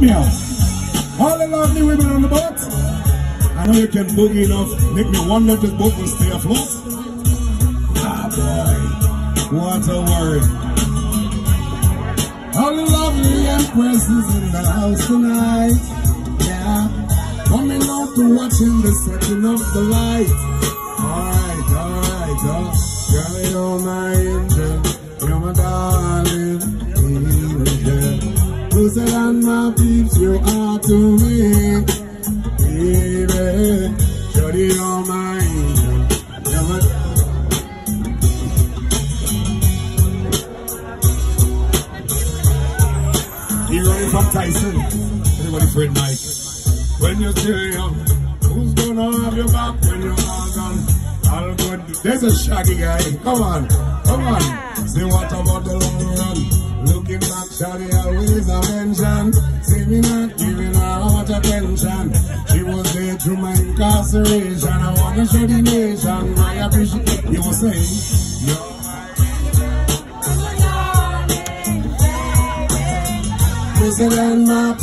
Jamaica. All the lovely women on the boat. I know you can boogie enough, make me wonder if this boat will stay afloat. Ah boy, what a word. All the lovely empresses in the house tonight. Yeah, coming out to watching the setting of the light. Alright, girl, you're my angel, you're my darling angel. Closer than my peeps you are to me, baby. Shorty, you're my angel, you're my... You running from Tyson? Everybody friend Mike. When you're still young, who's gonna have your back when you're all gone? All good. There's a shaggy guy. Come on. Say what about the long run? Looking back, shawty always a mention. See me not giving her much attention. She was there through my incarceration. I wanna show the nation my appreciation. You were saying, closer than my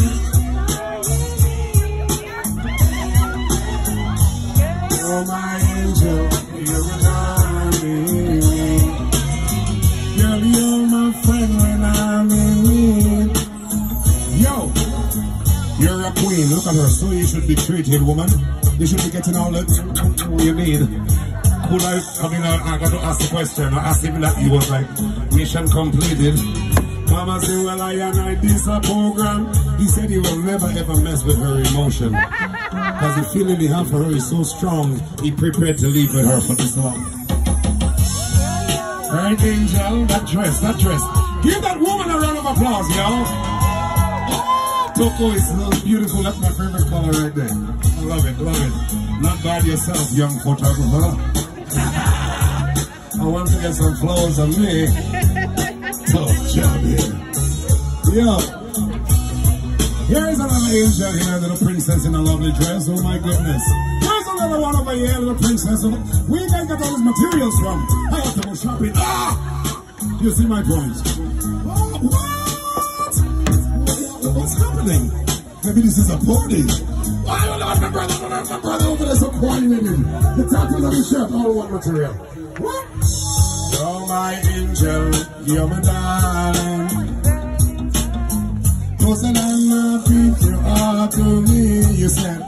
you're my angel, you're my darling. Girl, you're my friend when I'm in need. Yo, you're a queen, look at her, so you should be treated, woman. You should be getting all that you need. Could I got to ask the question, I asked him that he was like, mission completed. Mama said, well, I this a program. He said he will never ever mess with her emotion. Because the feeling he has for her is so strong, he prepared to live with her for this long. Right, Angel? That dress. Give that woman a round of applause, y'all. Oh, Toko is so beautiful. That's my favorite color right there. I love it. Not bad yourself, young photographer. I want to get some flowers on me. Tough job here. Yo. Here is another angel here, little princess in a lovely dress. Oh my goodness. Here's another one over here, little princess. Where you guys got all these materials from? I have to go shopping. Ah! You see my point? Oh, what? What's happening? Maybe this is a party. Oh, I don't know, my brother over there so coordinated. The tattoos on the shirt, all one material. What? You're my angel, you're my darling. Closer than my feet, you are to me, you said.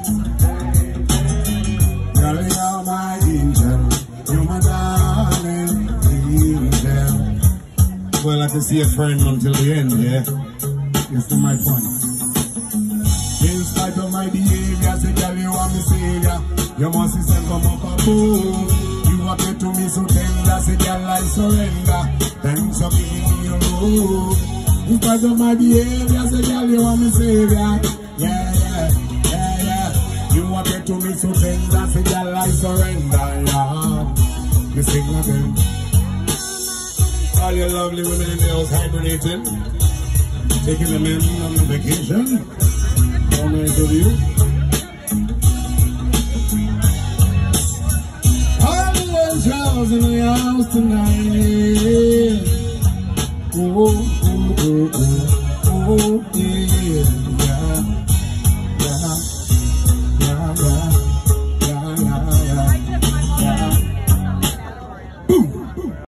Girl, you're my angel, you're my darling angel. Well, I can see a friend until the end, yeah? That's my point. In spite of my behavior, say, girl, you are my savior. You must say, come up above. You appear to me so tender, say, girl, I surrender. Thanks for giving me your love. In spite of my behavior, say, girl, you are my savior. Yeah. You appear to me so tender, say, girl, I surrender. Yeah. You sing again. All your lovely women in the house hibernating, taking the men on vacation. How nice of you. All the angels in the house tonight.